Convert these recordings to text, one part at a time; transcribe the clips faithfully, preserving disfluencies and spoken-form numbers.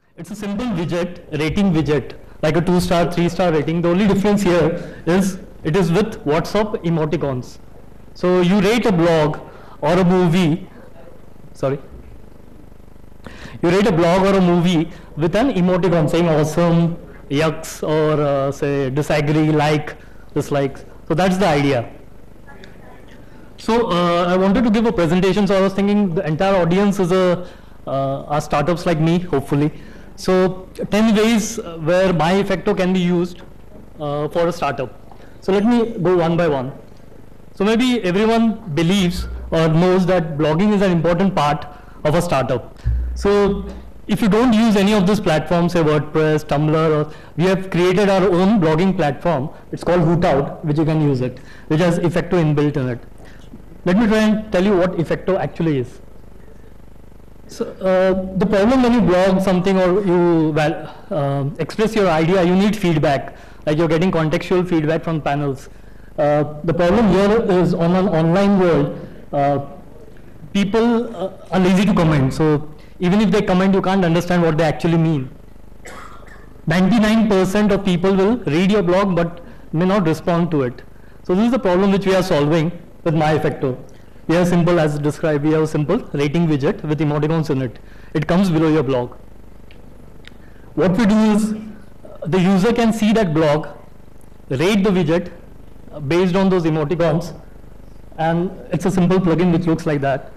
It's a simple widget, rating widget, like a two star, three star rating. The only difference here is it is with WhatsApp emoticons. So you rate a blog or a movie, sorry, you rate a blog or a movie with an emoticon saying awesome, yucks, or uh, say disagree, like, dislikes. So that's the idea. So uh, I wanted to give a presentation, so I was thinking the entire audience is a, uh, are startups like me, hopefully. So ten ways where MyEffecto can be used uh, for a startup. So let me go one by one. So maybe everyone believes or knows that blogging is an important part of a startup. So if you don't use any of these platforms, say WordPress, Tumblr, or we have created our own blogging platform. It's called Hootout, which you can use it, which has Effecto inbuilt in it. Let me try and tell you what Effecto actually is. So uh, the problem when you blog something or you well, uh, express your idea, you need feedback, like you're getting contextual feedback from panels. Uh, the problem here is on an online world, uh, people uh, are lazy to comment. So even if they comment, you can't understand what they actually mean. ninety-nine percent of people will read your blog but may not respond to it. So this is the problem which we are solving with MyEffecto. We have simple, as described, we have a simple rating widget with emoticons in it. It comes below your blog. What we do is, the user can see that blog, rate the widget uh, based on those emoticons, and it's a simple plugin which looks like that.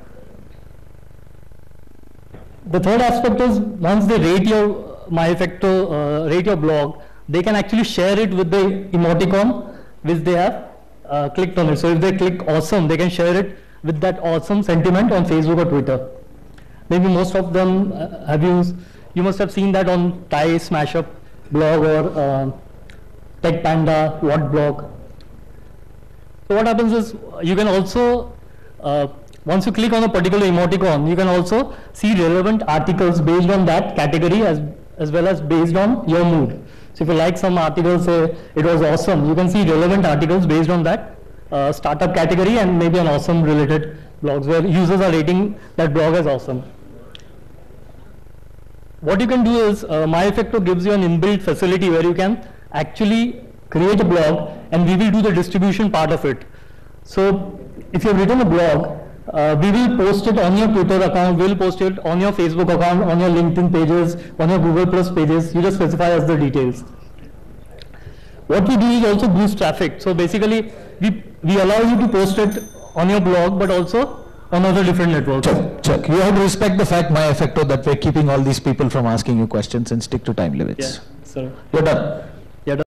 The third aspect is, once they rate your MyEffecto, uh, rate your blog, they can actually share it with the emoticon which they have uh, clicked on it. So if they click awesome, they can share it with that awesome sentiment on Facebook or Twitter. Maybe most of them uh, have used, you must have seen that on Thai Smash-Up blog or uh, Tech Panda, What blog. So what happens is, you can also, uh, once you click on a particular emoticon, you can also see relevant articles based on that category as, as well as based on your mood. So if you like some articles, say it was awesome, you can see relevant articles based on that uh, startup category and maybe an awesome related blogs where users are rating that blog as awesome. What you can do is, uh, MyEffecto gives you an inbuilt facility where you can actually create a blog and we will do the distribution part of it. So if you've written a blog, uh, we will post it on your Twitter account, we'll post it on your Facebook account, on your LinkedIn pages, on your Google Plus pages. You just specify as the details. What we do is also boost traffic. So basically, we, we allow you to post it on your blog, but also on other different networks. Check, check. You have to respect the fact, MyEffecto, that we're keeping all these people from asking you questions and stick to time limits. Yeah, sir. You're done.